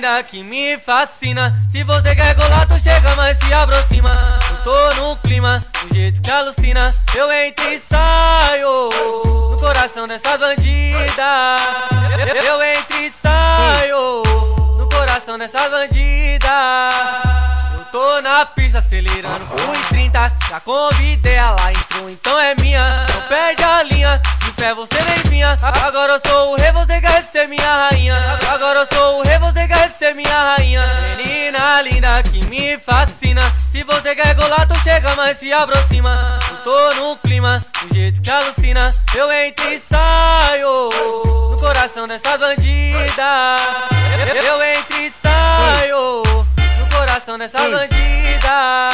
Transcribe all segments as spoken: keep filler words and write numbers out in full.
linda que me fascina. Se você quer colar, tu chega, mas se aproxima. Eu tô no clima, do jeito que alucina. Eu entro e saio no coração dessa bandida. Eu, eu entro e saio no coração dessa bandida. Eu tô na pista acelerando por trinta. Já convidei, ela entrou, então é minha. Não perde a linha, de pé você nem vinha. Agora eu sou o rei, você quer ser minha rainha. Agora eu sou o rei, você quer ser minha rainha. Menina linda que me fascina. Se você quer colar, tu chega, mas se aproxima. Eu tô no clima, do jeito que alucina. Eu entro e saio no coração dessa bandida. Eu, eu entro e saio no coração dessa bandida.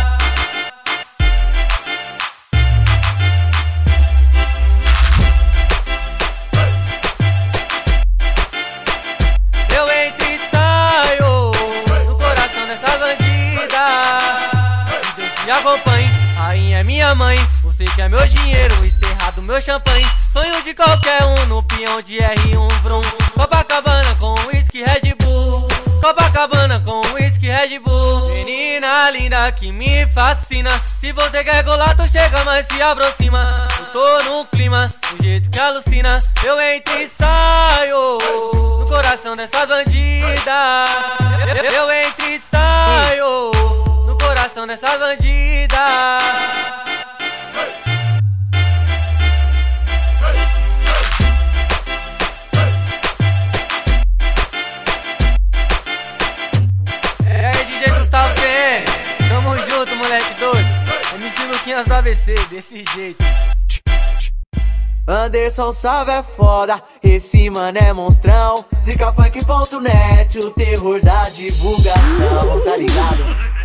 Eu entro e saio no coração dessa bandida. Deus te acompanhe, rainha é minha mãe. Você que é meu dinheiro, encerrado meu champanhe. Sonho de qualquer um no peão de R um Vrum. Copacabana com whisky Red Bull. Copacabana com whisky Red Bull. Menina linda que me fascina. Se você quer colar, tu chega, mas se aproxima. Eu tô no clima, do jeito que alucina. Eu entro e saio no coração dessa bandida. Eu, eu entro e saio no coração dessa bandida. Tamo junto, moleque doido. M C Luquinhas A B C, desse jeito. Anderson Salve é foda, esse mano é monstrão. Zicafunk ponto net, o terror da divulgação, tá ligado?